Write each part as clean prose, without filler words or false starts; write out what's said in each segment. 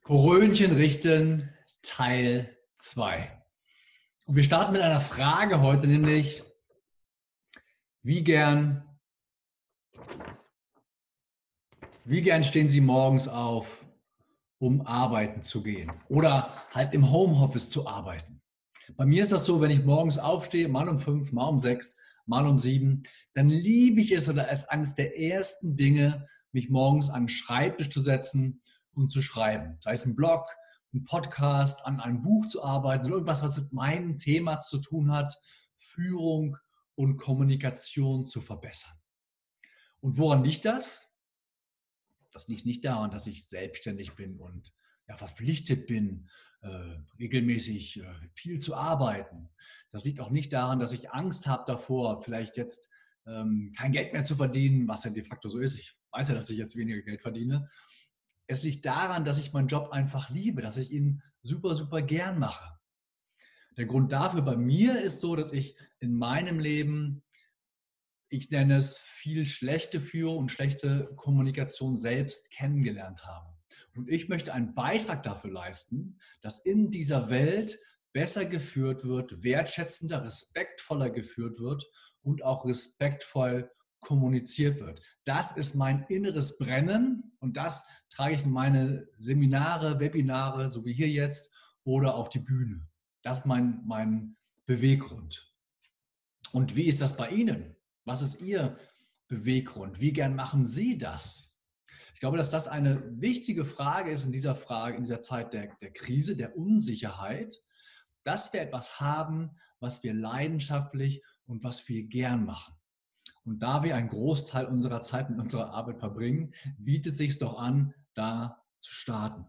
Korönchen richten, Teil 2. Und wir starten mit einer Frage heute, nämlich, wie gern, wie gern stehen Sie morgens auf, um arbeiten zu gehen oder halt im Homeoffice zu arbeiten? Bei mir ist das so, wenn ich morgens aufstehe, mal um 5, mal um 6, mal um 7, dann liebe ich es oder es ist eines der ersten Dinge, mich morgens an den Schreibtisch zu setzen und zu schreiben. Sei es ein Blog, ein Podcast, an einem Buch zu arbeiten oder irgendwas, was mit meinem Thema zu tun hat, Führung und Kommunikation zu verbessern. Und woran liegt das? Das liegt nicht daran, dass ich selbstständig bin und ja, verpflichtet bin, regelmäßig viel zu arbeiten. Das liegt auch nicht daran, dass ich Angst habe davor, vielleicht jetzt kein Geld mehr zu verdienen, was ja de facto so ist. Ich weiß ja, dass ich jetzt weniger Geld verdiene. Es liegt daran, dass ich meinen Job einfach liebe, dass ich ihn super, super gern mache. Der Grund dafür bei mir ist so, dass ich in meinem Leben, ich nenne es, viel schlechte Führung und schlechte Kommunikation selbst kennengelernt habe. Und ich möchte einen Beitrag dafür leisten, dass in dieser Welt besser geführt wird, wertschätzender, respektvoller geführt wird und auch respektvoll kommuniziert wird. Das ist mein inneres Brennen und das trage ich in meine Seminare, Webinare, so wie hier jetzt, oder auf die Bühne. Das ist mein Beweggrund. Und wie ist das bei Ihnen? Was ist Ihr Beweggrund? Wie gern machen Sie das? Ich glaube, dass das eine wichtige Frage ist in dieser Zeit der Krise, der Unsicherheit, dass wir etwas haben, was wir leidenschaftlich und was wir gern machen. Und da wir einen Großteil unserer Zeit mit unserer Arbeit verbringen, bietet es sich doch an, da zu starten.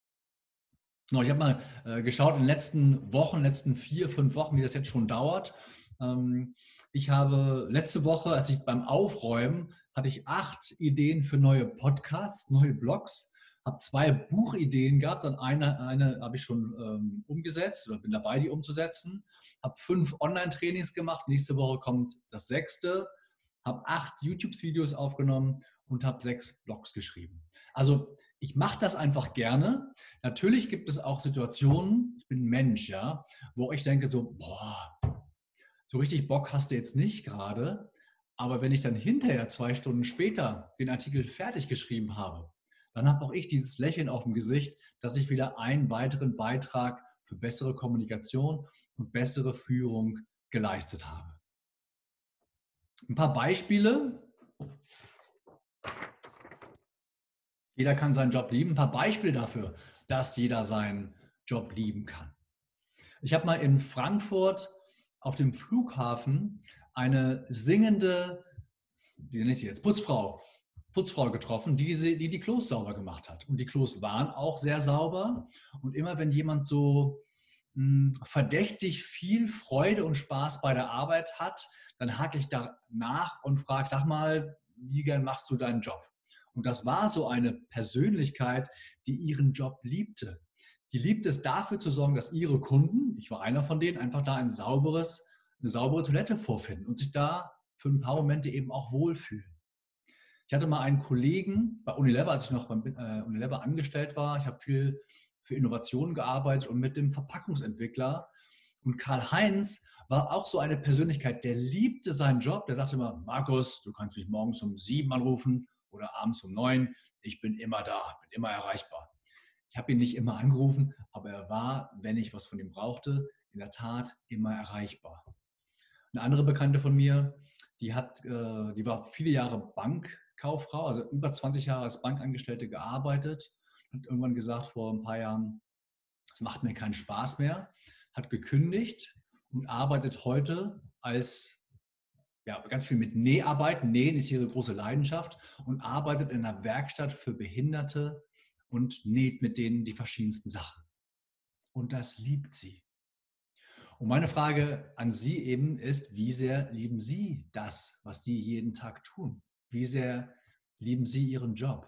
Ich habe mal geschaut in den letzten Wochen, letzten 4, 5 Wochen, wie das jetzt schon dauert. Ich habe letzte Woche, als ich beim Aufräumen, hatte ich 8 Ideen für neue Podcasts, neue Blogs, habe 2 Buchideen gehabt und eine habe ich schon umgesetzt oder bin dabei, die umzusetzen, habe 5 Online-Trainings gemacht, nächste Woche kommt das 6., habe 8 YouTube-Videos aufgenommen und habe 6 Blogs geschrieben. Also ich mache das einfach gerne. Natürlich gibt es auch Situationen, ich bin ein Mensch, ja, wo ich denke so, boah, so richtig Bock hast du jetzt nicht gerade. Aber wenn ich dann hinterher 2 Stunden später den Artikel fertig geschrieben habe, dann habe auch ich dieses Lächeln auf dem Gesicht, dass ich wieder einen weiteren Beitrag für bessere Kommunikation und bessere Führung geleistet habe. Ein paar Beispiele. Jeder kann seinen Job lieben. Ein paar Beispiele dafür, dass jeder seinen Job lieben kann. Ich habe mal in Frankfurt auf dem Flughafen eine singende, die nenne ich sie jetzt, Putzfrau getroffen, die Klos sauber gemacht hat. Und die Klos waren auch sehr sauber. Und immer wenn jemand so verdächtig viel Freude und Spaß bei der Arbeit hat, dann hake ich da nach und frage, sag mal, wie gern machst du deinen Job? Und das war so eine Persönlichkeit, die ihren Job liebte. Die liebt es, dafür zu sorgen, dass ihre Kunden, ich war einer von denen, einfach da eine saubere Toilette vorfinden und sich da für ein paar Momente eben auch wohlfühlen. Ich hatte mal einen Kollegen bei Unilever, als ich noch bei Unilever angestellt war. Ich habe viel für Innovationen gearbeitet und mit dem Verpackungsentwickler. Und Karl-Heinz war auch so eine Persönlichkeit, der liebte seinen Job. Der sagte immer, Markus, du kannst mich morgens um 7 anrufen oder abends um 9. Ich bin immer da, bin immer erreichbar. Ich habe ihn nicht immer angerufen, aber er war, wenn ich was von ihm brauchte, in der Tat immer erreichbar. Eine andere Bekannte von mir, die war viele Jahre Bankkauffrau, also über 20 Jahre als Bankangestellte gearbeitet, hat irgendwann gesagt vor ein paar Jahren, das macht mir keinen Spaß mehr, hat gekündigt und arbeitet heute als ganz viel mit Näharbeit. Nähen ist ihre große Leidenschaft und arbeitet in einer Werkstatt für Behinderte und näht mit denen die verschiedensten Sachen. Und das liebt sie. Und meine Frage an Sie eben ist, wie sehr lieben Sie das, was Sie jeden Tag tun? Wie sehr lieben Sie Ihren Job?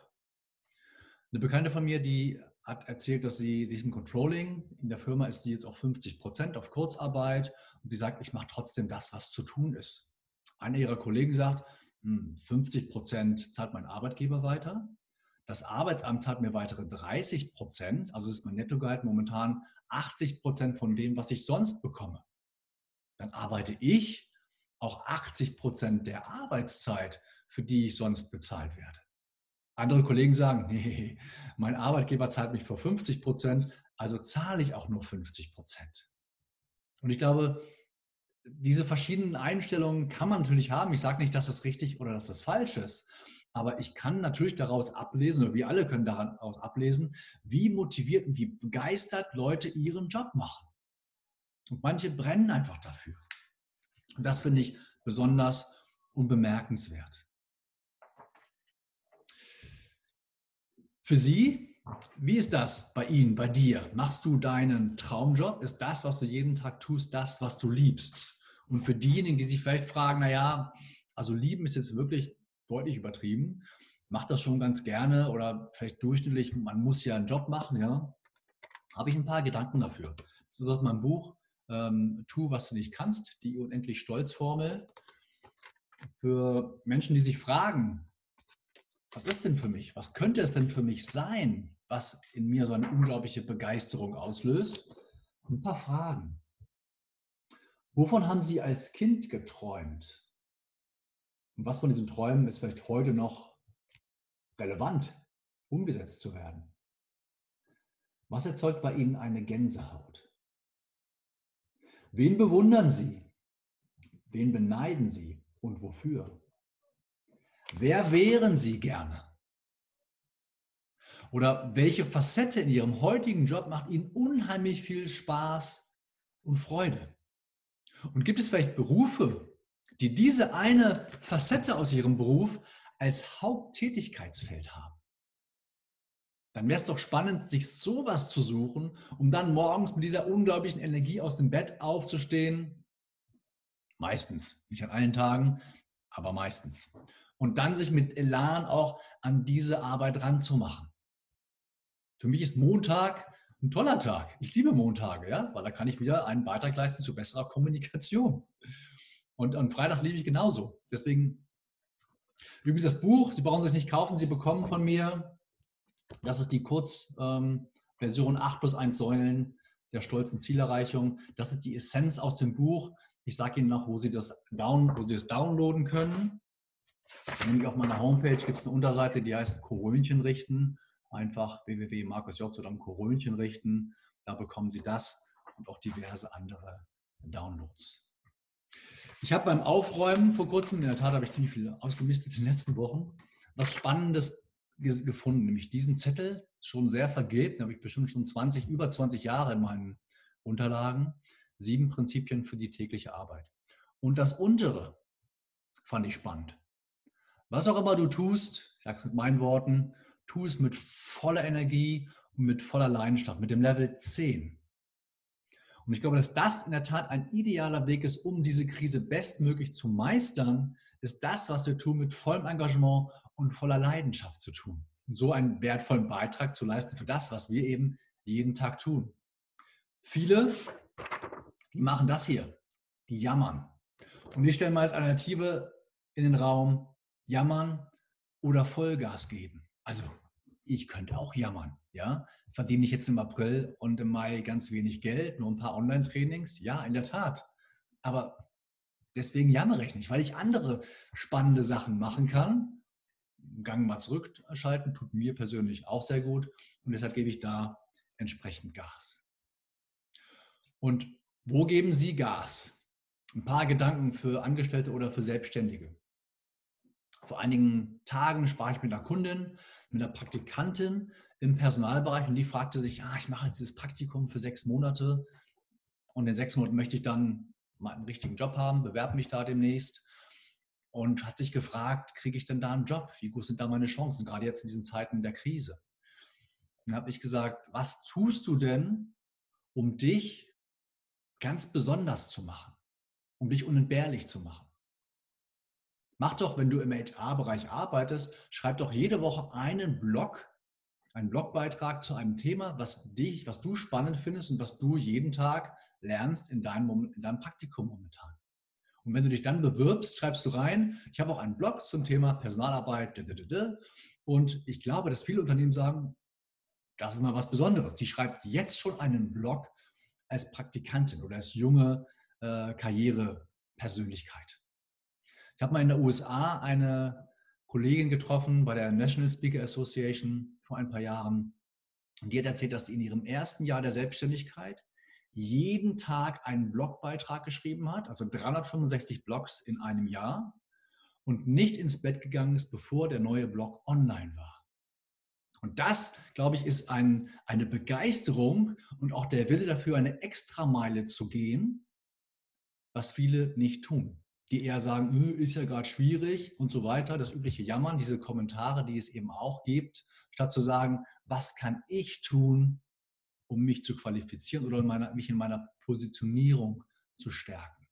Eine Bekannte von mir, die hat erzählt, dass sie ist im Controlling. In der Firma ist sie jetzt auf 50% auf Kurzarbeit und sie sagt, ich mache trotzdem das, was zu tun ist. Einer ihrer Kollegen sagt, 50% zahlt mein Arbeitgeber weiter. Das Arbeitsamt zahlt mir weitere 30%, also ist mein Nettogehalt momentan 80% von dem, was ich sonst bekomme. Dann arbeite ich auch 80% der Arbeitszeit, für die ich sonst bezahlt werde. Andere Kollegen sagen, nee, mein Arbeitgeber zahlt mich für 50%, also zahle ich auch nur 50%. Und ich glaube, diese verschiedenen Einstellungen kann man natürlich haben. Ich sage nicht, dass das richtig oder dass das falsch ist. Aber ich kann natürlich daraus ablesen, oder wir alle können daraus ablesen, wie motiviert und wie begeistert Leute ihren Job machen. Und manche brennen einfach dafür. Und das finde ich besonders und bemerkenswert. Für Sie, wie ist das bei Ihnen, bei dir? Machst du deinen Traumjob? Ist das, was du jeden Tag tust, das, was du liebst? Und für diejenigen, die sich vielleicht fragen, naja, also lieben ist jetzt wirklich deutlich übertrieben, macht das schon ganz gerne oder vielleicht durchschnittlich, man muss ja einen Job machen, ja, habe ich ein paar Gedanken dafür. Das ist aus meinem Buch Tu, was du nicht kannst, die unendlich Stolz-Formel. Für Menschen, die sich fragen, was ist denn für mich? Was könnte es denn für mich sein, was in mir so eine unglaubliche Begeisterung auslöst? Ein paar Fragen. Wovon haben Sie als Kind geträumt? Und was von diesen Träumen ist vielleicht heute noch relevant, umgesetzt zu werden? Was erzeugt bei Ihnen eine Gänsehaut? Wen bewundern Sie? Wen beneiden Sie und wofür? Wer wären Sie gerne? Oder welche Facette in Ihrem heutigen Job macht Ihnen unheimlich viel Spaß und Freude? Und gibt es vielleicht Berufe, die diese eine Facette aus Ihrem Beruf als Haupttätigkeitsfeld haben? Dann wäre es doch spannend, sich sowas zu suchen, um dann morgens mit dieser unglaublichen Energie aus dem Bett aufzustehen. Meistens, nicht an allen Tagen, aber meistens. Und dann sich mit Elan auch an diese Arbeit ranzumachen. Für mich ist Montag ein toller Tag. Ich liebe Montage, ja, weil da kann ich wieder einen Beitrag leisten zu besserer Kommunikation. Und am Freitag liebe ich genauso. Deswegen, übrigens das Buch, Sie brauchen es nicht kaufen, Sie bekommen von mir, das ist die Kurzversion 8+1 Säulen der stolzen Zielerreichung. Das ist die Essenz aus dem Buch. Ich sage Ihnen noch, wo Sie das downloaden können. Nämlich auf meiner Homepage gibt es eine Unterseite, die heißt Korönchen richten. Einfach www.markusj Korönchen richten. Da bekommen Sie das und auch diverse andere Downloads. Ich habe beim Aufräumen vor kurzem, in der Tat habe ich ziemlich viel ausgemistet in den letzten Wochen, was Spannendes gefunden, nämlich diesen Zettel, schon sehr vergilbt, den habe ich bestimmt schon über 20 Jahre in meinen Unterlagen. 7 Prinzipien für die tägliche Arbeit. Und das untere fand ich spannend. Was auch immer du tust, ich sage es mit meinen Worten, tu es mit voller Energie und mit voller Leidenschaft, mit dem Level 10. Und ich glaube, dass das in der Tat ein idealer Weg ist, um diese Krise bestmöglich zu meistern, ist das, was wir tun, mit vollem Engagement und voller Leidenschaft zu tun. Und so einen wertvollen Beitrag zu leisten für das, was wir eben jeden Tag tun. Viele, die machen das hier, die jammern. Und wir stellen mal als Alternative in den Raum, jammern oder Vollgas geben. Also ich könnte auch jammern. Ja? Verdiene ich jetzt im April und im Mai ganz wenig Geld, nur ein paar Online-Trainings? Ja, in der Tat. Aber deswegen jammere ich nicht, weil ich andere spannende Sachen machen kann. Gang mal zurückschalten, tut mir persönlich auch sehr gut. Und deshalb gebe ich da entsprechend Gas. Und wo geben Sie Gas? Ein paar Gedanken für Angestellte oder für Selbstständige. Vor einigen Tagen sprach ich mit einer Kundin, mit einer Praktikantin im Personalbereich und die fragte sich, ich mache jetzt dieses Praktikum für 6 Monate und in 6 Monaten möchte ich dann mal einen richtigen Job haben, bewerbe mich da demnächst und hat sich gefragt, kriege ich denn da einen Job? Wie groß sind da meine Chancen, gerade jetzt in diesen Zeiten der Krise? Dann habe ich gesagt, was tust du denn, um dich ganz besonders zu machen, um dich unentbehrlich zu machen? Mach doch, wenn du im HR-Bereich arbeitest, schreib doch jede Woche einen Blogbeitrag zu einem Thema, was du spannend findest und was du jeden Tag lernst in deinem Praktikum momentan. Und wenn du dich dann bewirbst, schreibst du rein, ich habe auch einen Blog zum Thema Personalarbeit Und ich glaube, dass viele Unternehmen sagen, das ist mal was Besonderes. Die schreibt jetzt schon einen Blog als Praktikantin oder als junge Karrierepersönlichkeit. Ich habe mal in den USA eine Kollegin getroffen bei der National Speaker Association vor ein paar Jahren. Und die hat erzählt, dass sie in ihrem ersten Jahr der Selbstständigkeit jeden Tag einen Blogbeitrag geschrieben hat, also 365 Blogs in einem Jahr, und nicht ins Bett gegangen ist, bevor der neue Blog online war. Und das, glaube ich, ist eine Begeisterung und auch der Wille dafür, eine Extrameile zu gehen, was viele nicht tun. Die eher sagen, ist ja gerade schwierig und so weiter, das übliche Jammern, diese Kommentare, die es eben auch gibt, statt zu sagen, was kann ich tun, um mich zu qualifizieren oder mich in meiner Positionierung zu stärken.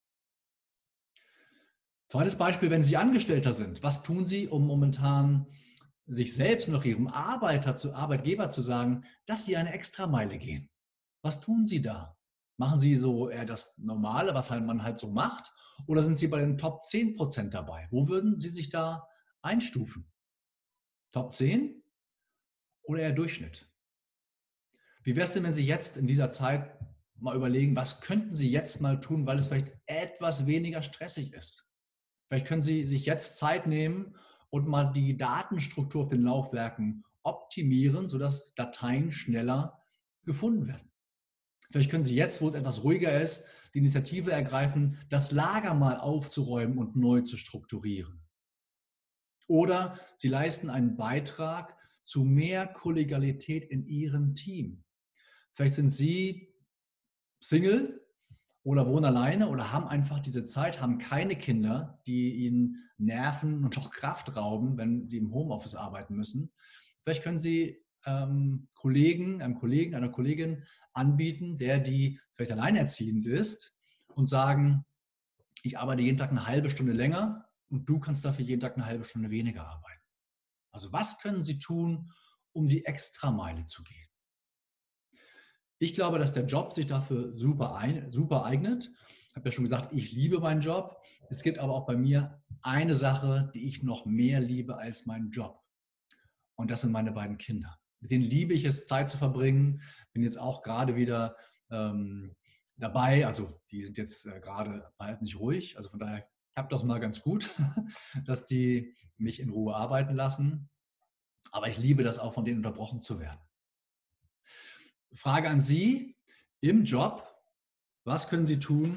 Zweites Beispiel, wenn Sie Angestellter sind, was tun Sie, um momentan sich selbst und auch Ihrem Arbeitgeber zu sagen, dass Sie eine Extrameile gehen? Was tun Sie da? Machen Sie so eher das Normale, was halt man halt so macht, oder sind Sie bei den Top 10% dabei? Wo würden Sie sich da einstufen? Top 10 oder eher Durchschnitt? Wie wäre es denn, wenn Sie jetzt in dieser Zeit mal überlegen, was könnten Sie jetzt mal tun, weil es vielleicht etwas weniger stressig ist? Vielleicht können Sie sich jetzt Zeit nehmen und mal die Datenstruktur auf den Laufwerken optimieren, sodass Dateien schneller gefunden werden. Vielleicht können Sie jetzt, wo es etwas ruhiger ist, die Initiative ergreifen, das Lager mal aufzuräumen und neu zu strukturieren. Oder Sie leisten einen Beitrag zu mehr Kollegialität in Ihrem Team. Vielleicht sind Sie Single oder wohnen alleine oder haben einfach diese Zeit, haben keine Kinder, die ihnen Nerven und auch Kraft rauben, wenn sie im Homeoffice arbeiten müssen. Vielleicht können Sie einem Kollegen, einer Kollegin anbieten, die vielleicht alleinerziehend ist und sagen, ich arbeite jeden Tag eine halbe Stunde länger und du kannst dafür jeden Tag eine halbe Stunde weniger arbeiten. Also was können Sie tun, um die Extrameile zu gehen? Ich glaube, dass der Job sich dafür super eignet. Ich habe ja schon gesagt, ich liebe meinen Job. Es gibt aber auch bei mir eine Sache, die ich noch mehr liebe als meinen Job. Und das sind meine beiden Kinder. Mit denen liebe ich es, Zeit zu verbringen. Bin jetzt auch gerade wieder dabei. Also die sind jetzt gerade halten sich ruhig. Also von daher klappt das mal ganz gut, dass die mich in Ruhe arbeiten lassen. Aber ich liebe das auch, von denen unterbrochen zu werden. Frage an Sie im Job. Was können Sie tun,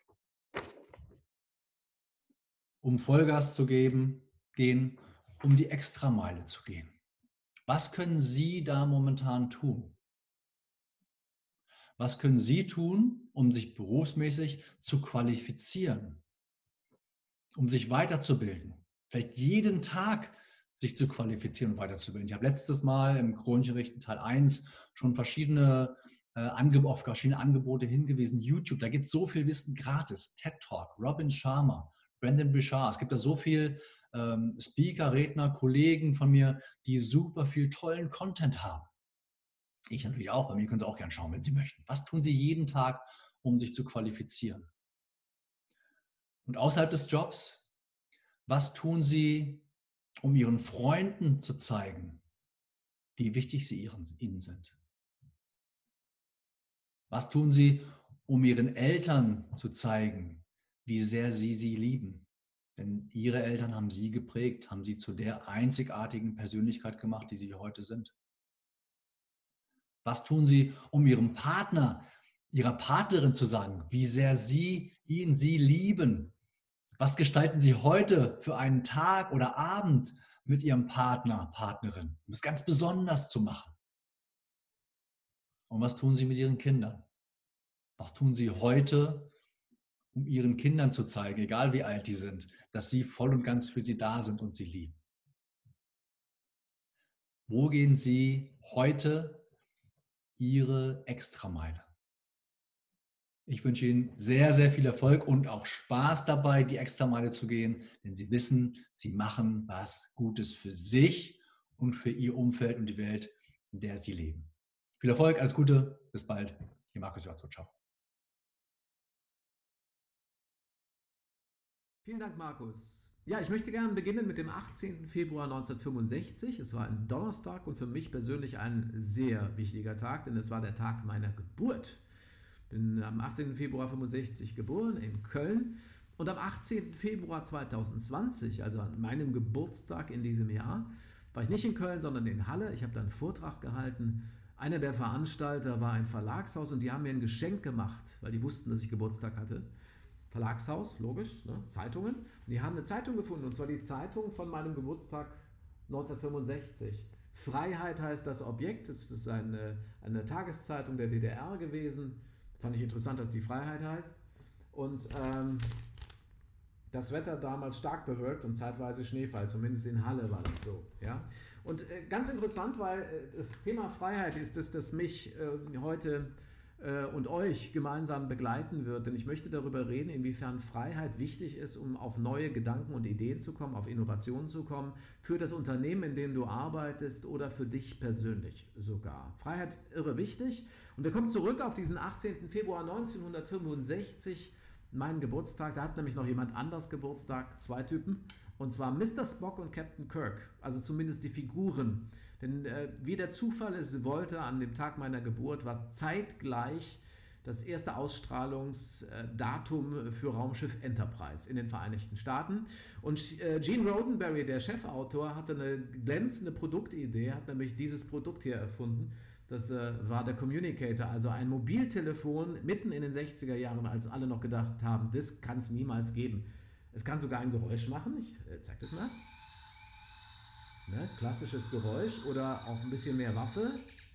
um Vollgas zu gehen, um die Extrameile zu gehen? Was können Sie da momentan tun? Was können Sie tun, um sich berufsmäßig zu qualifizieren, um sich weiterzubilden? Vielleicht jeden Tag sich zu qualifizieren und weiterzubilden. Ich habe letztes Mal im Chronunterricht Teil 1 schon auf verschiedene Angebote hingewiesen. YouTube, da gibt es so viel Wissen gratis. TED Talk, Robin Sharma, Brendon Burchard. Es gibt da so viel Speaker, Redner, Kollegen von mir, die super viel tollen Content haben. Ich natürlich auch. Bei mir können Sie auch gerne schauen, wenn Sie möchten. Was tun Sie jeden Tag, um sich zu qualifizieren? Und außerhalb des Jobs, was tun Sie, um Ihren Freunden zu zeigen, wie wichtig sie ihnen sind? Was tun Sie, um Ihren Eltern zu zeigen, wie sehr Sie sie lieben? Denn Ihre Eltern haben Sie geprägt, haben Sie zu der einzigartigen Persönlichkeit gemacht, die Sie heute sind. Was tun Sie, um Ihrem Partner, Ihrer Partnerin zu sagen, wie sehr Sie sie lieben? Was gestalten Sie heute für einen Tag oder Abend mit Ihrem Partner, Partnerin, um es ganz besonders zu machen? Und was tun Sie mit Ihren Kindern? Was tun Sie heute, um Ihren Kindern zu zeigen, egal wie alt die sind, dass Sie voll und ganz für sie da sind und sie lieben? Wo gehen Sie heute Ihre Extrameile? Ich wünsche Ihnen sehr, sehr viel Erfolg und auch Spaß dabei, die Extrameile zu gehen, denn Sie wissen, Sie machen was Gutes für sich und für Ihr Umfeld und die Welt, in der Sie leben. Viel Erfolg, alles Gute, bis bald. Ihr Markus Jotzo, ciao. Vielen Dank, Markus. Ja, Ja, ich möchte gerne beginnen mit dem 18. Februar 1965. Es war ein Donnerstag und für mich persönlich ein sehr wichtiger Tag, denn es war der Tag meiner Geburt. Ich bin am 18. Februar 65 geboren in Köln und am 18. Februar 2020, also an meinem Geburtstag in diesem Jahr, war ich nicht in Köln, sondern in Halle. Ich habe da einen Vortrag gehalten. Einer der Veranstalter war ein Verlagshaus und die haben mir ein Geschenk gemacht, weil die wussten, dass ich Geburtstag hatte. Verlagshaus, logisch, ne? Zeitungen. Und die haben eine Zeitung gefunden, und zwar die Zeitung von meinem Geburtstag 1965. Freiheit heißt das Objekt, es ist eine Tageszeitung der DDR gewesen. Fand ich interessant, dass die Freiheit heißt. Und das Wetter damals stark bewölkt und zeitweise Schneefall, zumindest in Halle war das so. Ja? Und ganz interessant, weil das Thema Freiheit ist es, das mich heute und euch gemeinsam begleiten wird, denn ich möchte darüber reden, inwiefern Freiheit wichtig ist, um auf neue Gedanken und Ideen zu kommen, auf Innovationen zu kommen, für das Unternehmen, in dem du arbeitest oder für dich persönlich sogar. Freiheit irre wichtig und wir kommen zurück auf diesen 18. Februar 1965, meinen Geburtstag, da hat nämlich noch jemand anders Geburtstag, zwei Typen, und zwar Mr. Spock und Captain Kirk, also zumindest die Figuren. Denn wie der Zufall es wollte, an dem Tag meiner Geburt war zeitgleich das erste Ausstrahlungsdatum für Raumschiff Enterprise in den Vereinigten Staaten. Und Gene Roddenberry, der Chefautor, hatte eine glänzende Produktidee, hat nämlich dieses Produkt hier erfunden. Das war der Communicator, also ein Mobiltelefon mitten in den 60er Jahren, als alle noch gedacht haben, das kann es niemals geben. Es kann sogar ein Geräusch machen, ich zeig das mal. Ne, klassisches Geräusch oder auch ein bisschen mehr Waffe.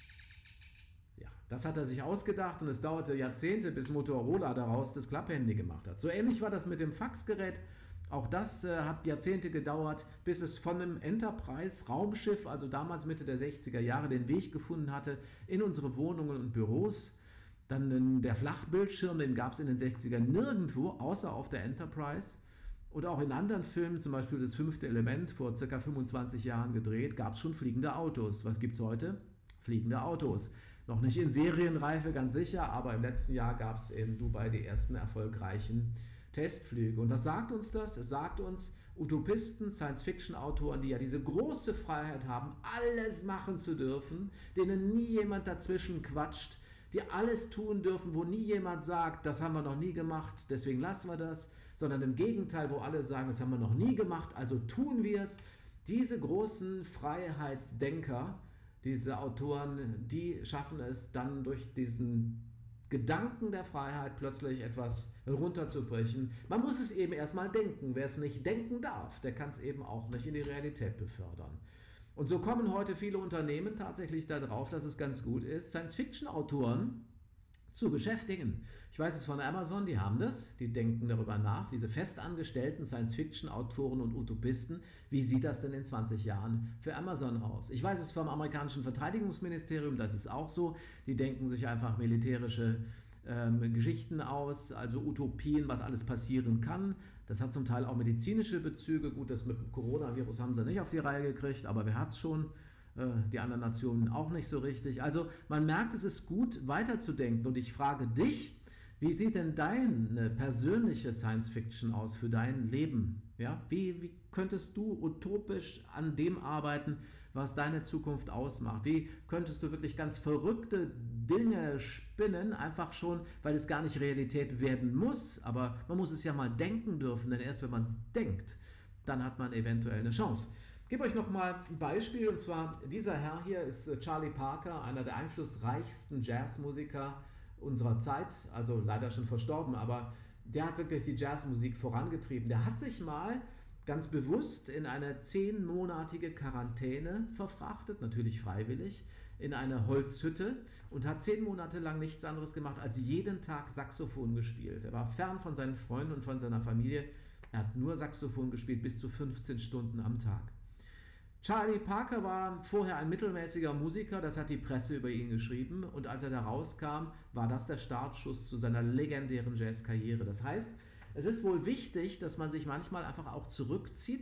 Ja, das hat er sich ausgedacht und es dauerte Jahrzehnte, bis Motorola daraus das Klapphandy gemacht hat. So ähnlich war das mit dem Faxgerät. Auch das hat Jahrzehnte gedauert, bis es von einem Enterprise-Raumschiff, also damals Mitte der 60er Jahre, den Weg gefunden hatte in unsere Wohnungen und Büros. Dann der Flachbildschirm, den gab es in den 60ern nirgendwo, außer auf der Enterprise. Oder auch in anderen Filmen, zum Beispiel Das fünfte Element, vor ca. 25 Jahren gedreht, gab es schon fliegende Autos. Was gibt es heute? Fliegende Autos. Noch nicht in Serienreife, ganz sicher, aber im letzten Jahr gab es in Dubai die ersten erfolgreichen Testflüge. Und was sagt uns das? Es sagt uns, Utopisten, Science-Fiction-Autoren, die ja diese große Freiheit haben, alles machen zu dürfen, denen nie jemand dazwischen quatscht, die alles tun dürfen, wo nie jemand sagt, das haben wir noch nie gemacht, deswegen lassen wir das, sondern im Gegenteil, wo alle sagen, das haben wir noch nie gemacht, also tun wir es. Diese großen Freiheitsdenker, diese Autoren, die schaffen es dann durch diesen Gedanken der Freiheit plötzlich etwas runterzubrechen. Man muss es eben erstmal denken. Wer es nicht denken darf, der kann es eben auch nicht in die Realität befördern. Und so kommen heute viele Unternehmen tatsächlich darauf, dass es ganz gut ist, Science-Fiction-Autoren zu beschäftigen. Ich weiß es von Amazon, die haben das, die denken darüber nach, diese festangestellten Science-Fiction-Autoren und Utopisten, wie sieht das denn in 20 Jahren für Amazon aus? Ich weiß es vom amerikanischen Verteidigungsministerium, das ist auch so, die denken sich einfach militärische Geschichten aus, also Utopien, was alles passieren kann. Das hat zum Teil auch medizinische Bezüge. Gut, das mit dem Coronavirus haben sie nicht auf die Reihe gekriegt, aber wer hat es schon? Die anderen Nationen auch nicht so richtig. Also man merkt, es ist gut weiterzudenken und ich frage dich, wie sieht denn deine persönliche Science-Fiction aus für dein Leben? Ja? Wie könntest du utopisch an dem arbeiten, was deine Zukunft ausmacht? Wie könntest du wirklich ganz verrückte Dinge spinnen, einfach schon, weil es gar nicht Realität werden muss, aber man muss es ja mal denken dürfen, denn erst wenn man es denkt, dann hat man eventuell eine Chance. Ich gebe euch nochmal ein Beispiel, und zwar dieser Herr hier ist Charlie Parker, einer der einflussreichsten Jazzmusiker unserer Zeit, also leider schon verstorben, aber der hat wirklich die Jazzmusik vorangetrieben. Der hat sich mal ganz bewusst in eine 10-monatige Quarantäne verfrachtet, natürlich freiwillig, in eine Holzhütte und hat 10 Monate lang nichts anderes gemacht, als jeden Tag Saxophon gespielt. Er war fern von seinen Freunden und von seiner Familie. Er hat nur Saxophon gespielt, bis zu 15 Stunden am Tag. Charlie Parker war vorher ein mittelmäßiger Musiker, das hat die Presse über ihn geschrieben, und als er da rauskam, war das der Startschuss zu seiner legendären Jazzkarriere. Das heißt, es ist wohl wichtig, dass man sich manchmal einfach auch zurückzieht,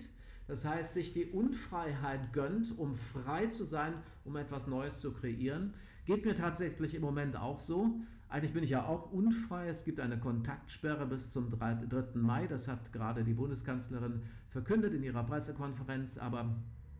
Das heißt, sich die Unfreiheit gönnt, um frei zu sein, um etwas Neues zu kreieren. Geht mir tatsächlich im Moment auch so. Eigentlich bin ich ja auch unfrei. Es gibt eine Kontaktsperre bis zum 3. Mai. Das hat gerade die Bundeskanzlerin verkündet in ihrer Pressekonferenz. Aber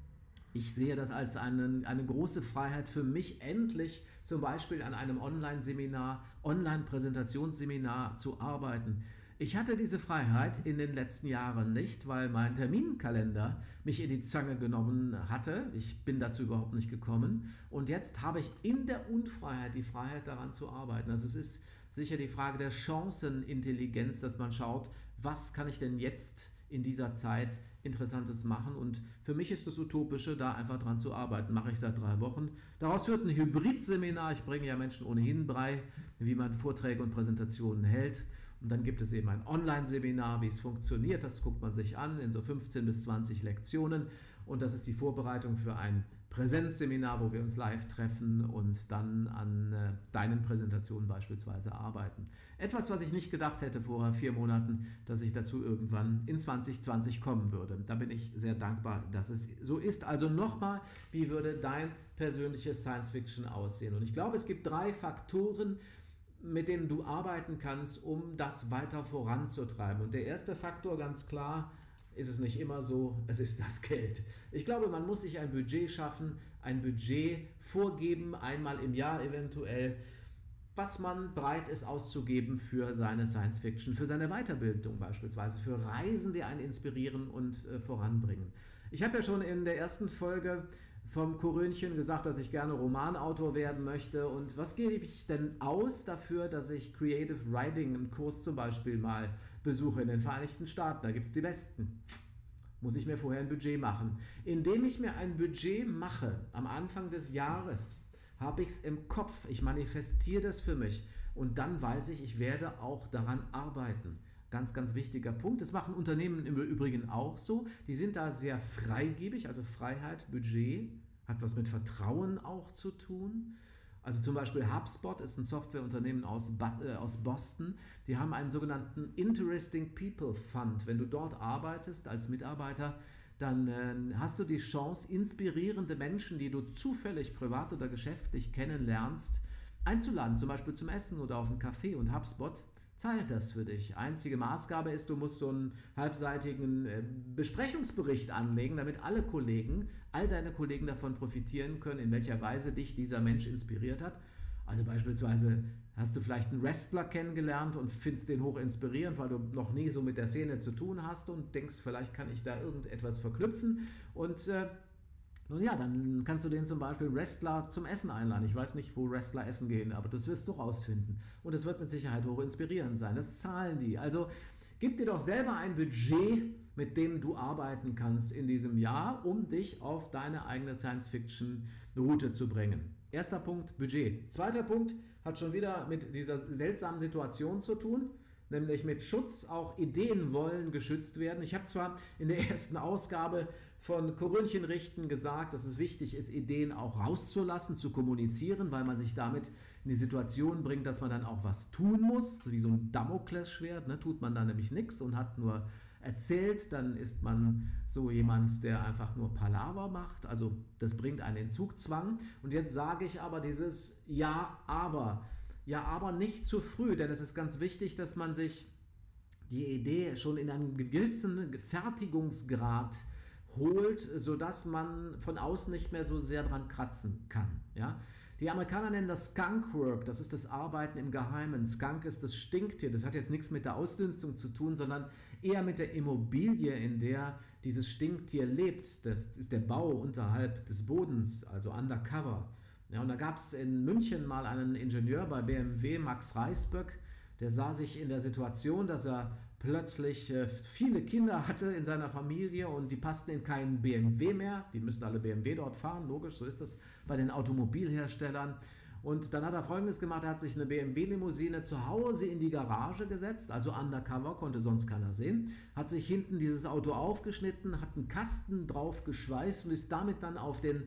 ich sehe das als eine große Freiheit für mich, endlich zum Beispiel an einem Online-Seminar, Online-Präsentationsseminar zu arbeiten. Ich hatte diese Freiheit in den letzten Jahren nicht, weil mein Terminkalender mich in die Zange genommen hatte. Ich bin dazu überhaupt nicht gekommen. Und jetzt habe ich in der Unfreiheit die Freiheit, daran zu arbeiten. Also es ist sicher die Frage der Chancenintelligenz, dass man schaut, was kann ich denn jetzt in dieser Zeit Interessantes machen. Und für mich ist das Utopische, da einfach dran zu arbeiten. Mache ich seit 3 Wochen. Daraus wird ein Hybridseminar. Ich bringe ja Menschen ohnehin bei, wie man Vorträge und Präsentationen hält. Und dann gibt es eben ein Online-Seminar, wie es funktioniert. Das guckt man sich an in so 15 bis 20 Lektionen. Und das ist die Vorbereitung für ein Präsenzseminar, wo wir uns live treffen und dann an deinen Präsentationen beispielsweise arbeiten. Etwas, was ich nicht gedacht hätte vor 4 Monaten, dass ich dazu irgendwann in 2020 kommen würde. Da bin ich sehr dankbar, dass es so ist. Also nochmal, wie würde dein persönliches Science-Fiction aussehen? Und ich glaube, es gibt 3 Faktoren, mit denen du arbeiten kannst, um das weiter voranzutreiben. Und der erste Faktor, ganz klar, ist es nicht immer so, es ist das Geld. Ich glaube, man muss sich ein Budget schaffen, ein Budget vorgeben, einmal im Jahr eventuell, was man bereit ist auszugeben für seine Science-Fiction, für seine Weiterbildung beispielsweise, für Reisen, die einen inspirieren und voranbringen. Ich habe ja schon in der ersten Folge vom Korönchen gesagt, dass ich gerne Romanautor werden möchte. Und was gebe ich denn aus dafür, dass ich Creative Writing, einen Kurs zum Beispiel mal besuche in den Vereinigten Staaten? Da gibt es die besten. Muss ich mir vorher ein Budget machen. Indem ich mir ein Budget mache, am Anfang des Jahres, habe ich es im Kopf. Ich manifestiere das für mich. Und dann weiß ich, ich werde auch daran arbeiten. Ganz, ganz wichtiger Punkt. Das machen Unternehmen im Übrigen auch so. Die sind da sehr freigebig, also Freiheit, Budget, hat was mit Vertrauen auch zu tun. Also zum Beispiel HubSpot ist ein Softwareunternehmen aus Boston. Die haben einen sogenannten Interesting People Fund. Wenn du dort arbeitest als Mitarbeiter, dann hast du die Chance, inspirierende Menschen, die du zufällig privat oder geschäftlich kennenlernst, einzuladen, zum Beispiel zum Essen oder auf einen Kaffee. Und HubSpot zahlt das für dich. Einzige Maßgabe ist, du musst so einen halbseitigen Besprechungsbericht anlegen, damit all deine Kollegen davon profitieren können, in welcher Weise dich dieser Mensch inspiriert hat. Also beispielsweise hast du vielleicht einen Wrestler kennengelernt und findest den hoch inspirierend, weil du noch nie so mit der Szene zu tun hast und denkst, vielleicht kann ich da irgendetwas verknüpfen. Und nun ja, dann kannst du den zum Beispiel Wrestler zum Essen einladen. Ich weiß nicht, wo Wrestler essen gehen, aber das wirst du rausfinden. Und es wird mit Sicherheit hoch inspirierend sein. Das zahlen die. Also gib dir doch selber ein Budget, mit dem du arbeiten kannst in diesem Jahr, um dich auf deine eigene Science-Fiction-Route zu bringen. Erster Punkt, Budget. Zweiter Punkt hat schon wieder mit dieser seltsamen Situation zu tun, nämlich mit Schutz. Auch Ideen wollen geschützt werden. Ich habe zwar in der ersten Ausgabe von Korönchen richten gesagt, dass es wichtig ist, Ideen auch rauszulassen, zu kommunizieren, weil man sich damit in die Situation bringt, dass man dann auch was tun muss, wie so ein Damoklesschwert, ne? Tut man dann nämlich nichts und hat nur erzählt, dann ist man so jemand, der einfach nur Palaver macht, also das bringt einen in Zugzwang. Und jetzt sage ich aber dieses Ja, aber nicht zu früh, denn es ist ganz wichtig, dass man sich die Idee schon in einem gewissen Fertigungsgrad holt, sodass man von außen nicht mehr so sehr dran kratzen kann. Ja? Die Amerikaner nennen das Skunk Work, das ist das Arbeiten im Geheimen. Skunk ist das Stinktier, das hat jetzt nichts mit der Ausdünstung zu tun, sondern eher mit der Immobilie, in der dieses Stinktier lebt. Das ist der Bau unterhalb des Bodens, also undercover. Ja, und da gab es in München mal einen Ingenieur bei BMW, Max Reisböck, der sah sich in der Situation, dass er plötzlich viele Kinder hatte in seiner Familie und die passten in keinen BMW mehr. Die müssen alle BMW dort fahren, logisch, so ist das bei den Automobilherstellern. Und dann hat er Folgendes gemacht, er hat sich eine BMW-Limousine zu Hause in die Garage gesetzt, also undercover, konnte sonst keiner sehen, hat sich hinten dieses Auto aufgeschnitten, hat einen Kasten drauf geschweißt und ist damit dann auf den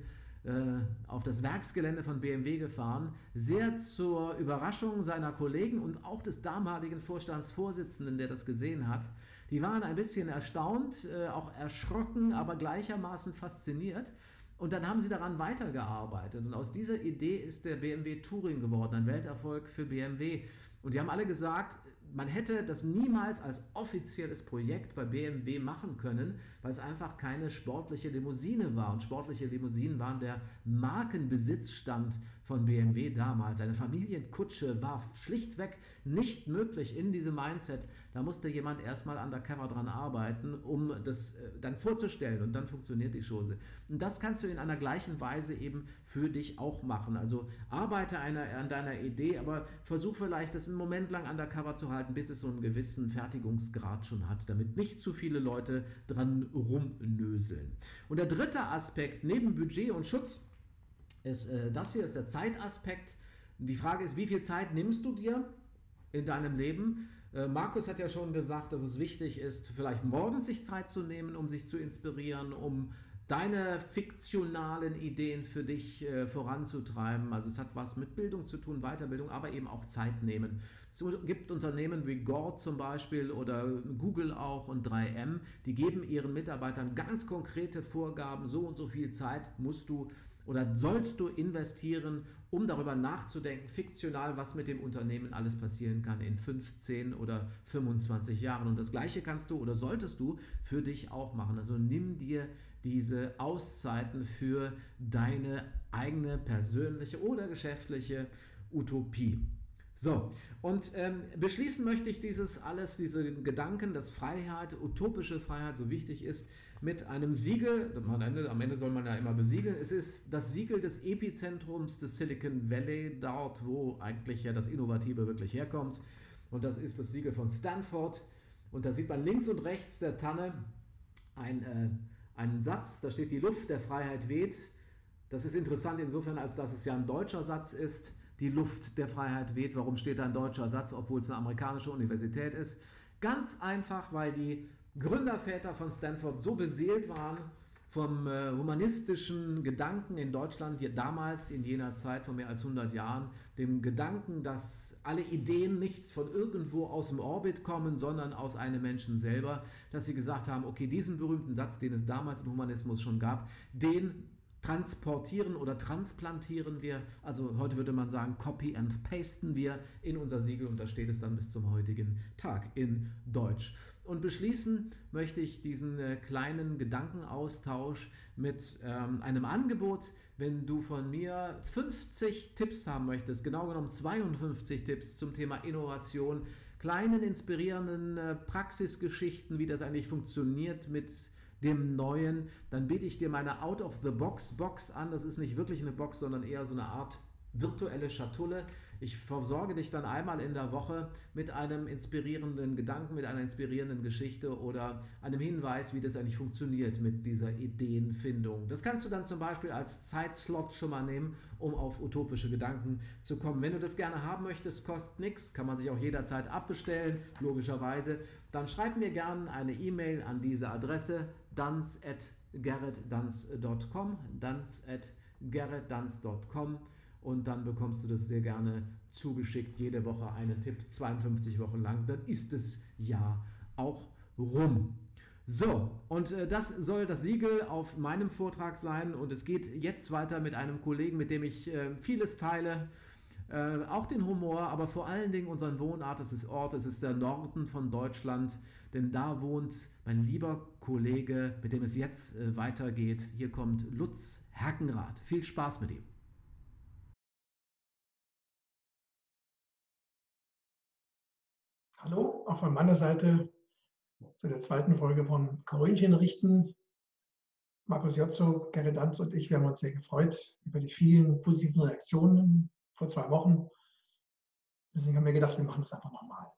auf das Werksgelände von BMW gefahren, sehr zur Überraschung seiner Kollegen und auch des damaligen Vorstandsvorsitzenden, der das gesehen hat. Die waren ein bisschen erstaunt, auch erschrocken, aber gleichermaßen fasziniert. Und dann haben sie daran weitergearbeitet. Und aus dieser Idee ist der BMW Touring geworden, ein Welterfolg für BMW. Und die haben alle gesagt, man hätte das niemals als offizielles Projekt bei BMW machen können, weil es einfach keine sportliche Limousine war. Und sportliche Limousinen waren der Markenbesitzstand von BMW damals. Eine Familienkutsche war schlichtweg nicht möglich in diesem Mindset. Da musste jemand erstmal undercover dran arbeiten, um das dann vorzustellen, und dann funktioniert die Chose. Und das kannst du in einer gleichen Weise eben für dich auch machen. Also arbeite an deiner Idee, aber versuch vielleicht, das einen Moment lang undercover zu halten, bis es so einen gewissen Fertigungsgrad schon hat, damit nicht zu viele Leute dran rumnöseln. Und der dritte Aspekt neben Budget und Schutz ist, das hier ist der Zeitaspekt. Die Frage ist, wie viel Zeit nimmst du dir in deinem Leben? Markus hat ja schon gesagt, dass es wichtig ist, vielleicht morgens sich Zeit zu nehmen, um sich zu inspirieren, um deine fiktionalen Ideen für dich voranzutreiben. Also es hat was mit Bildung zu tun, Weiterbildung, aber eben auch Zeit nehmen. Es gibt Unternehmen wie Gore zum Beispiel oder Google auch und 3M, die geben ihren Mitarbeitern ganz konkrete Vorgaben, so und so viel Zeit musst du oder sollst du investieren, um darüber nachzudenken, fiktional, was mit dem Unternehmen alles passieren kann in 15 oder 25 Jahren. Und das Gleiche kannst du oder solltest du für dich auch machen. Also nimm dir diese Auszeiten für deine eigene persönliche oder geschäftliche Utopie. So, und beschließen möchte ich diese Gedanken, dass Freiheit, utopische Freiheit so wichtig ist, mit einem Siegel. Am Ende soll man ja immer besiegeln. Es ist das Siegel des Epizentrums des Silicon Valley, dort, wo eigentlich ja das Innovative wirklich herkommt. Und das ist das Siegel von Stanford. Und da sieht man links und rechts der Tanne einen Satz, da steht: Die Luft der Freiheit weht. Das ist interessant insofern, als dass es ja ein deutscher Satz ist. Die Luft der Freiheit weht. Warum steht da ein deutscher Satz, obwohl es eine amerikanische Universität ist? Ganz einfach, weil die Gründerväter von Stanford so beseelt waren vom humanistischen Gedanken in Deutschland, damals in jener Zeit von mehr als 100 Jahren, dem Gedanken, dass alle Ideen nicht von irgendwo aus dem Orbit kommen, sondern aus einem Menschen selber, dass sie gesagt haben, okay, diesen berühmten Satz, den es damals im Humanismus schon gab, den transportieren oder transplantieren wir, also heute würde man sagen, copy and pasten wir in unser Siegel, und da steht es dann bis zum heutigen Tag in Deutsch. Und beschließen möchte ich diesen kleinen Gedankenaustausch mit einem Angebot. Wenn du von mir 50 Tipps haben möchtest, genau genommen 52 Tipps zum Thema Innovation, kleinen inspirierenden Praxisgeschichten, wie das eigentlich funktioniert mit dem Neuen, dann biete ich dir meine Out-of-the-Box-Box an. Das ist nicht wirklich eine Box, sondern eher so eine Art virtuelle Schatulle. Ich versorge dich dann einmal in der Woche mit einem inspirierenden Gedanken, mit einer inspirierenden Geschichte oder einem Hinweis, wie das eigentlich funktioniert mit dieser Ideenfindung. Das kannst du dann zum Beispiel als Zeitslot schon mal nehmen, um auf utopische Gedanken zu kommen. Wenn du das gerne haben möchtest, kostet nichts, kann man sich auch jederzeit abbestellen, logischerweise. Dann schreib mir gerne eine E-Mail an diese Adresse danz@gerritdanz.com, danz@gerritdanz.com, und dann bekommst du das sehr gerne zugeschickt, jede Woche einen Tipp, 52 Wochen lang, dann ist das Jahr auch rum. So, und das soll das Siegel auf meinem Vortrag sein, und es geht jetzt weiter mit einem Kollegen, mit dem ich vieles teile, auch den Humor, aber vor allen Dingen unseren Wohnort, es ist der Norden von Deutschland, denn da wohnt mein lieber Kollege, mit dem es jetzt weitergeht. Hier kommt Lutz Herkenrath. Viel Spaß mit ihm. Hallo, auch von meiner Seite zu der zweiten Folge von Krönchen richten. Markus Jotzo, Gerrit Danz und ich, wir haben uns sehr gefreut über die vielen positiven Reaktionen vor 2 Wochen. Deswegen haben wir gedacht, wir machen das einfach nochmal.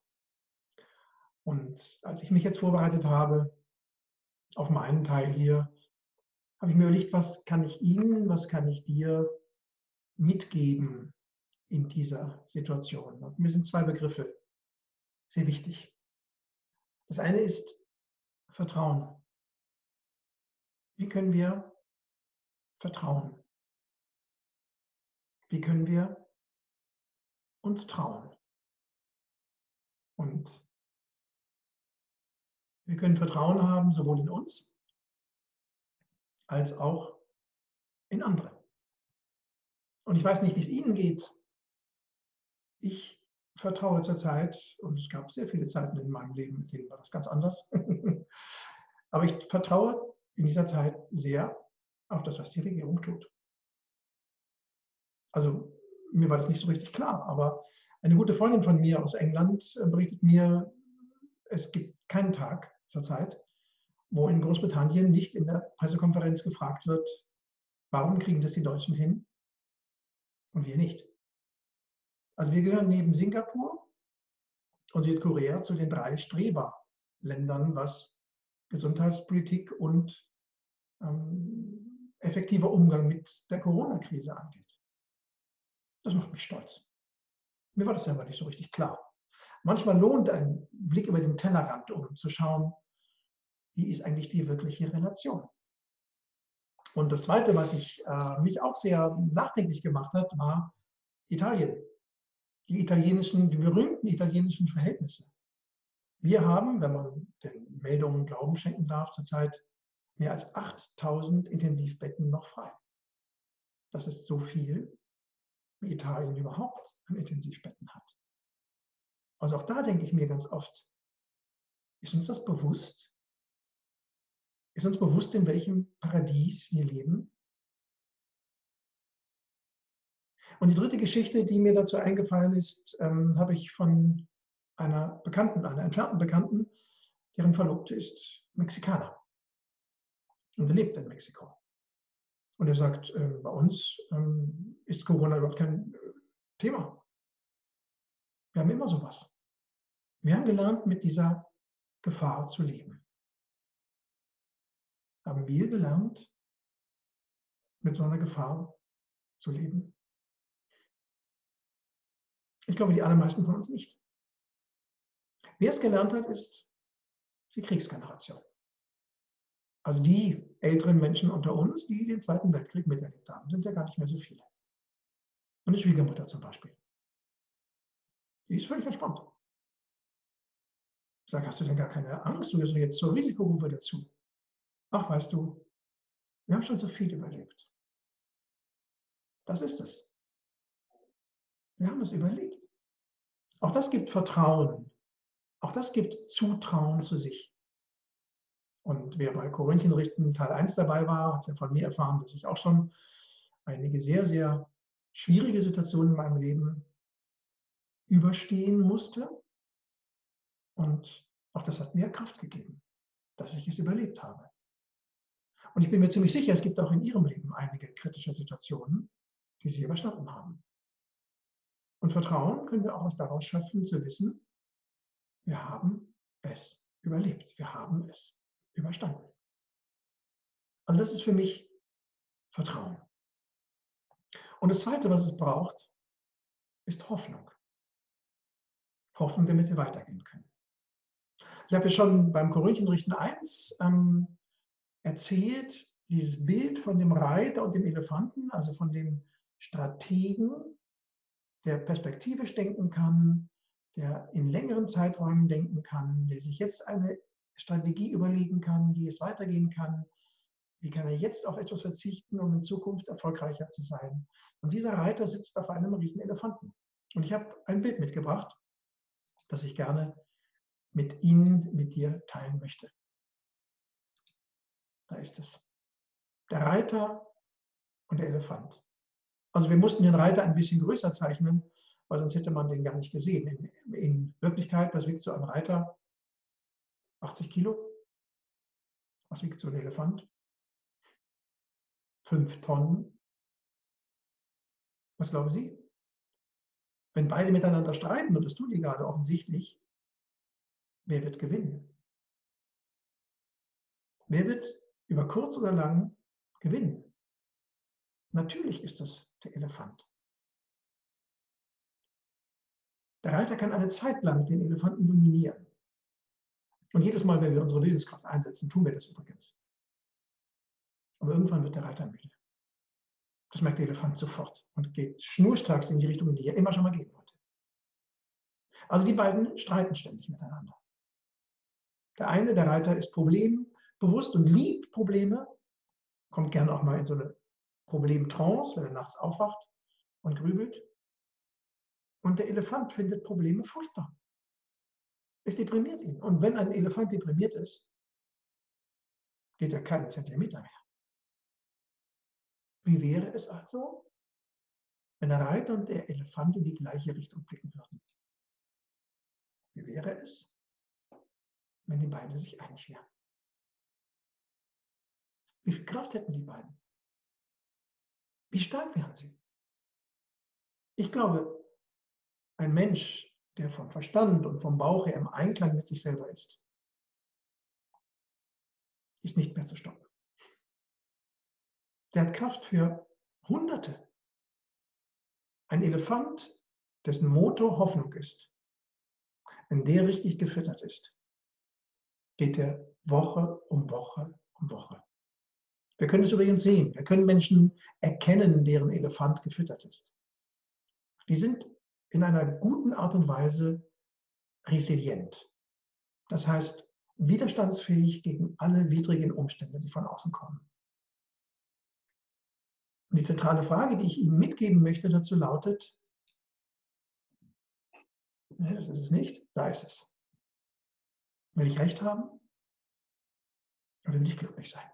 Und als ich mich jetzt vorbereitet habe auf meinen Teil hier, habe ich mir überlegt, was kann ich Ihnen, was kann ich dir mitgeben in dieser Situation. Und mir sind 2 Begriffe sehr wichtig. Das eine ist Vertrauen. Wie können wir vertrauen? Wie können wir uns trauen? Und wir können Vertrauen haben, sowohl in uns als auch in andere. Und ich weiß nicht, wie es Ihnen geht. Ich vertraue zurzeit, und es gab sehr viele Zeiten in meinem Leben, mit denen war das ganz anders. Aber ich vertraue in dieser Zeit sehr auf das, was die Regierung tut. Also mir war das nicht so richtig klar, aber eine gute Freundin von mir aus England berichtet mir, es gibt keinen Tag zurzeit, wo in Großbritannien nicht in der Pressekonferenz gefragt wird, warum kriegen das die Deutschen hin und wir nicht. Also wir gehören neben Singapur und Südkorea zu den 3 Streberländern, was Gesundheitspolitik und effektiver Umgang mit der Corona-Krise angeht. Das macht mich stolz. Mir war das selber nicht so richtig klar. Manchmal lohnt ein Blick über den Tellerrand, um zu schauen, wie ist eigentlich die wirkliche Relation. Und das Zweite, was mich auch sehr nachdenklich gemacht hat, war Italien. Die berühmten italienischen Verhältnisse. Wir haben, wenn man den Meldungen Glauben schenken darf, zurzeit mehr als 8.000 Intensivbetten noch frei. Das ist so viel, wie Italien überhaupt an Intensivbetten hat. Also auch da denke ich mir ganz oft, ist uns das bewusst? Ist uns bewusst, in welchem Paradies wir leben? Und die dritte Geschichte, die mir dazu eingefallen ist, habe ich von einer Bekannten, einer entfernten Bekannten, deren Verlobte ist Mexikaner und er lebt in Mexiko. Und er sagt, bei uns ist Corona überhaupt kein Thema. Wir haben immer sowas. Wir haben gelernt, mit dieser Gefahr zu leben. Haben wir gelernt, mit so einer Gefahr zu leben? Ich glaube, die allermeisten von uns nicht. Wer es gelernt hat, ist die Kriegsgeneration. Also die älteren Menschen unter uns, die den Zweiten Weltkrieg miterlebt haben, sind ja gar nicht mehr so viele. Meine Schwiegermutter zum Beispiel. Die ist völlig entspannt. Ich sage, hast du denn gar keine Angst? Du gehörst jetzt zur Risikogruppe dazu. Ach, weißt du, wir haben schon so viel überlebt. Das ist es. Wir haben es überlebt. Auch das gibt Vertrauen. Auch das gibt Zutrauen zu sich. Und wer bei Korinthierrichten Teil 1 dabei war, hat ja von mir erfahren, dass ich auch schon einige sehr, sehr schwierige Situationen in meinem Leben überstehen musste. Und auch das hat mir Kraft gegeben, dass ich es überlebt habe. Und ich bin mir ziemlich sicher, es gibt auch in Ihrem Leben einige kritische Situationen, die Sie überstanden haben. Und Vertrauen können wir auch daraus schöpfen, zu wissen, wir haben es überlebt, wir haben es überstanden. Also das ist für mich Vertrauen. Und das Zweite, was es braucht, ist Hoffnung. Hoffnung, damit wir weitergehen können. Ich habe ja schon beim Korinthierrichten 1 erzählt, dieses Bild von dem Reiter und dem Elefanten, also von dem Strategen, der perspektivisch denken kann, der in längeren Zeiträumen denken kann, der sich jetzt eine Strategie überlegen kann, wie es weitergehen kann, wie kann er jetzt auf etwas verzichten, um in Zukunft erfolgreicher zu sein. Und dieser Reiter sitzt auf einem riesen Elefanten. Und ich habe ein Bild mitgebracht, das ich gerne mit Ihnen, mit dir teilen möchte. Da ist es. Der Reiter und der Elefant. Also wir mussten den Reiter ein bisschen größer zeichnen, weil sonst hätte man den gar nicht gesehen. In Wirklichkeit, was wiegt so ein Reiter? 80 Kilo? Was wiegt so ein Elefant? 5 Tonnen. Was glauben Sie? Wenn beide miteinander streiten, und das tun die gerade offensichtlich, wer wird gewinnen? Wer wird über kurz oder lang gewinnen? Natürlich ist das der Elefant. Der Reiter kann eine Zeit lang den Elefanten dominieren. Und jedes Mal, wenn wir unsere Willenskraft einsetzen, tun wir das übrigens. Aber irgendwann wird der Reiter müde. Das merkt der Elefant sofort und geht schnurstracks in die Richtung, in die er immer schon mal gehen wollte. Also die beiden streiten ständig miteinander. Der eine, der Reiter, ist problembewusst und liebt Probleme, kommt gerne auch mal in so eine Problemtrance, wenn er nachts aufwacht und grübelt. Und der Elefant findet Probleme furchtbar. Es deprimiert ihn. Und wenn ein Elefant deprimiert ist, geht er keinen Zentimeter mehr. Wie wäre es also, wenn der Reiter und der Elefant in die gleiche Richtung blicken würden? Wie wäre es, wenn die beiden sich einig wären? Wie viel Kraft hätten die beiden? Wie stark wären sie? Ich glaube, ein Mensch, der vom Verstand und vom Bauch her im Einklang mit sich selber ist nicht mehr zu stoppen. Der hat Kraft für Hunderte. Ein Elefant, dessen Motor Hoffnung ist, wenn der richtig gefüttert ist, geht er Woche um Woche um Woche. Wir können es übrigens sehen. Wir können Menschen erkennen, deren Elefant gefüttert ist. Die sind in einer guten Art und Weise resilient. Das heißt, widerstandsfähig gegen alle widrigen Umstände, die von außen kommen. Und die zentrale Frage, die ich Ihnen mitgeben möchte, dazu lautet, ne, das ist es nicht, da ist es. Will ich Recht haben oder will ich glücklich sein?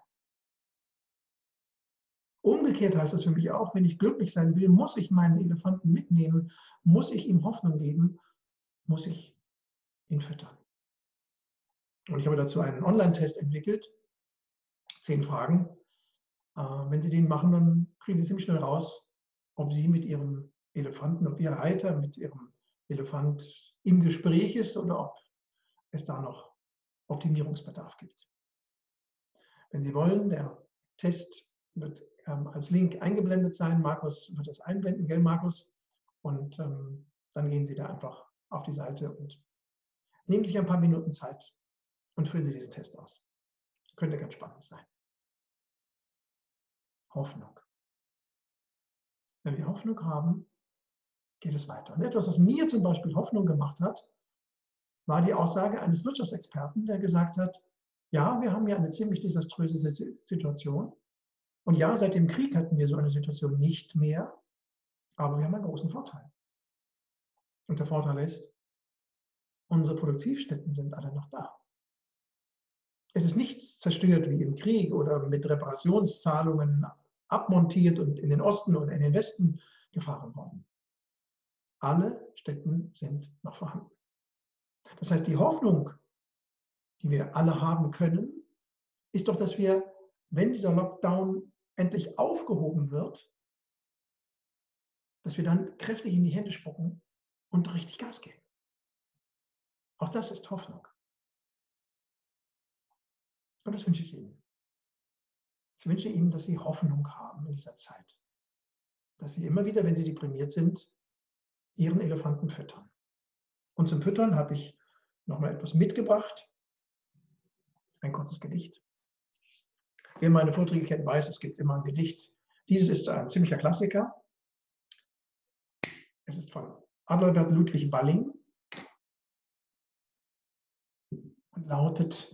Umgekehrt heißt das für mich auch, wenn ich glücklich sein will, muss ich meinen Elefanten mitnehmen, muss ich ihm Hoffnung geben, muss ich ihn füttern. Und ich habe dazu einen Online-Test entwickelt, 10 Fragen. Wenn Sie den machen, dann kriegen Sie ziemlich schnell raus, ob Sie mit Ihrem Elefanten, ob Ihr Reiter mit Ihrem Elefant im Gespräch ist oder ob es da noch Optimierungsbedarf gibt. Wenn Sie wollen, der Test wird als Link eingeblendet sein. Markus wird das einblenden, gell Markus? Und dann gehen Sie da einfach auf die Seite und nehmen sich ein paar Minuten Zeit und füllen Sie diesen Test aus. Könnte ganz spannend sein. Hoffnung. Wenn wir Hoffnung haben, geht es weiter. Und etwas, was mir zum Beispiel Hoffnung gemacht hat, war die Aussage eines Wirtschaftsexperten, der gesagt hat, ja, wir haben ja eine ziemlich desaströse Situation. Und ja, seit dem Krieg hatten wir so eine Situation nicht mehr, aber wir haben einen großen Vorteil. Und der Vorteil ist, unsere Produktivstätten sind alle noch da. Es ist nichts zerstört wie im Krieg oder mit Reparationszahlungen abmontiert und in den Osten oder in den Westen gefahren worden. Alle Stätten sind noch vorhanden. Das heißt, die Hoffnung, die wir alle haben können, ist doch, dass wir, wenn dieser Lockdown endlich aufgehoben wird, dass wir dann kräftig in die Hände spucken und richtig Gas geben. Auch das ist Hoffnung. Und das wünsche ich Ihnen. Ich wünsche Ihnen, dass Sie Hoffnung haben in dieser Zeit. Dass Sie immer wieder, wenn Sie deprimiert sind, Ihren Elefanten füttern. Und zum Füttern habe ich nochmal etwas mitgebracht. Ein kurzes Gedicht. Wer meine Vorträge kennt, weiß, es gibt immer ein Gedicht. Dieses ist ein ziemlicher Klassiker. Es ist von Adalbert Ludwig Balling und lautet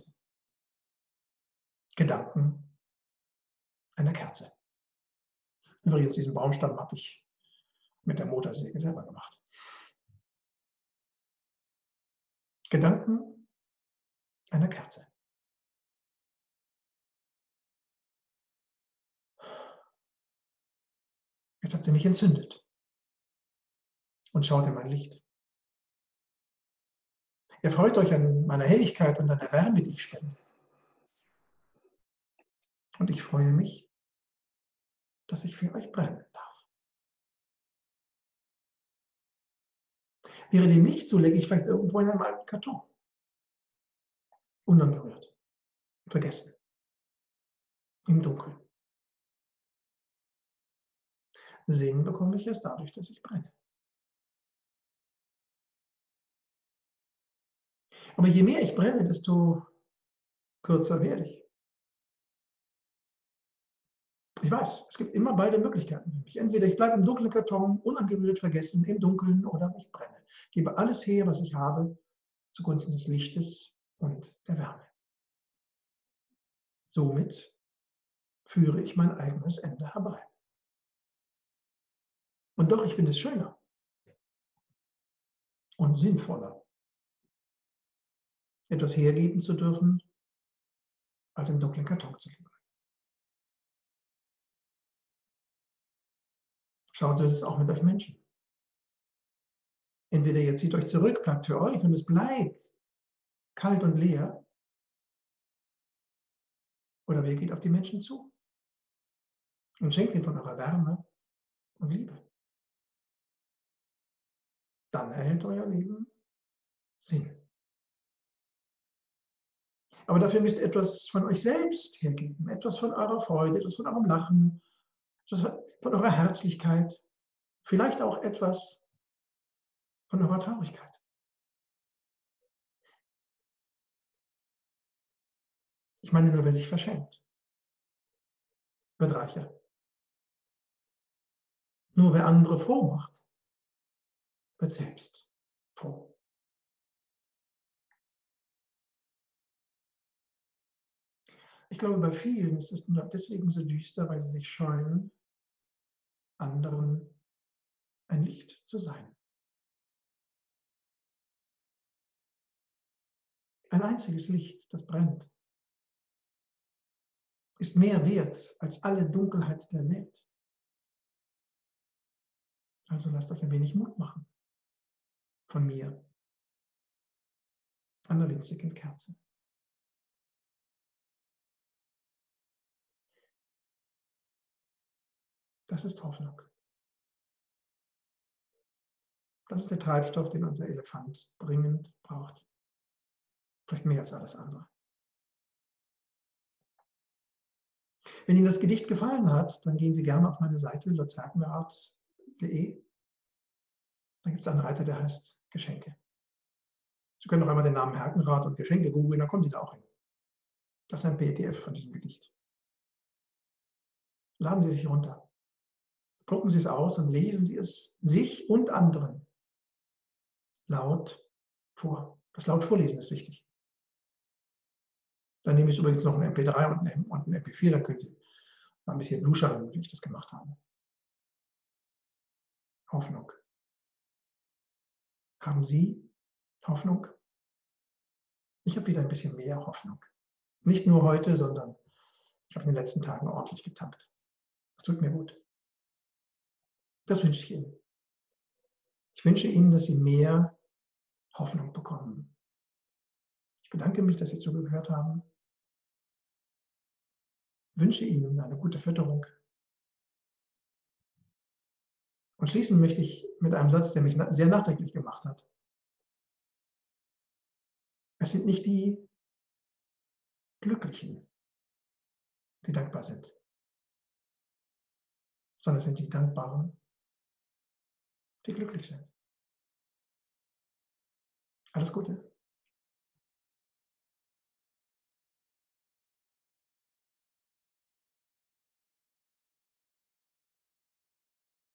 Gedanken einer Kerze. Übrigens, diesen Baumstamm habe ich mit der Motorsäge selber gemacht. Gedanken einer Kerze. Jetzt habt ihr mich entzündet und schaut in mein Licht. Ihr freut euch an meiner Helligkeit und an der Wärme, die ich spende. Und ich freue mich, dass ich für euch brennen darf. Wäre dem nicht so, lege ich vielleicht irgendwo in einem alten Karton. Unangerührt. Vergessen. Im Dunkeln. Sehen bekomme ich erst dadurch, dass ich brenne. Aber je mehr ich brenne, desto kürzer werde ich. Ich weiß, es gibt immer beide Möglichkeiten für mich. Entweder ich bleibe im dunklen Karton, unangerührt vergessen, im Dunkeln, oder ich brenne. Ich gebe alles her, was ich habe, zugunsten des Lichtes und der Wärme. Somit führe ich mein eigenes Ende herbei. Und doch, ich finde es schöner und sinnvoller, etwas hergeben zu dürfen, als im dunklen Karton zu leben. Schaut, so ist es auch mit euch Menschen. Entweder ihr zieht euch zurück, bleibt für euch und es bleibt kalt und leer, oder ihr geht auf die Menschen zu und schenkt ihnen von eurer Wärme und Liebe. Dann erhält euer Leben Sinn. Aber dafür müsst ihr etwas von euch selbst hergeben, etwas von eurer Freude, etwas von eurem Lachen, etwas von eurer Herzlichkeit, vielleicht auch etwas von eurer Traurigkeit. Ich meine nur, wer sich verschenkt, wird reicher. Nur wer andere froh macht, wird selbst froh. Ich glaube, bei vielen ist es nur deswegen so düster, weil sie sich scheuen, anderen ein Licht zu sein. Ein einziges Licht, das brennt, ist mehr wert als alle Dunkelheit der Welt. Also lasst euch ein wenig Mut machen von mir an der winzigen Kerze. Das ist Hoffnung. Das ist der Treibstoff, den unser Elefant dringend braucht. Vielleicht mehr als alles andere. Wenn Ihnen das Gedicht gefallen hat, dann gehen Sie gerne auf meine Seite lutzherkenrath.de. Da gibt es einen Reiter, der heißt Geschenke. Sie können noch einmal den Namen Herkenrath und Geschenke googeln, dann kommen Sie da auch hin. Das ist ein PDF von diesem Gedicht. Laden Sie sich runter. Drucken Sie es aus und lesen Sie es sich und anderen laut vor. Das laut vorlesen ist wichtig. Dann nehme ich übrigens noch ein MP3 und ein MP4, dann können Sie mal ein bisschen luschern, wie ich das gemacht habe. Hoffnung. Haben Sie Hoffnung? Ich habe wieder ein bisschen mehr Hoffnung. Nicht nur heute, sondern ich habe in den letzten Tagen ordentlich getankt. Das tut mir gut. Das wünsche ich Ihnen. Ich wünsche Ihnen, dass Sie mehr Hoffnung bekommen. Ich bedanke mich, dass Sie zugehört haben. Ich wünsche Ihnen eine gute Fütterung. Und schließen möchte ich mit einem Satz, der mich sehr nachdenklich gemacht hat. Es sind nicht die Glücklichen, die dankbar sind, sondern es sind die Dankbaren, die glücklich sind. Alles Gute.